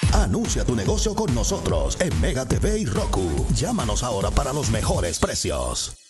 Anuncia tu negocio con nosotros en Mega TV y Roku. Llámanos ahora para los mejores precios.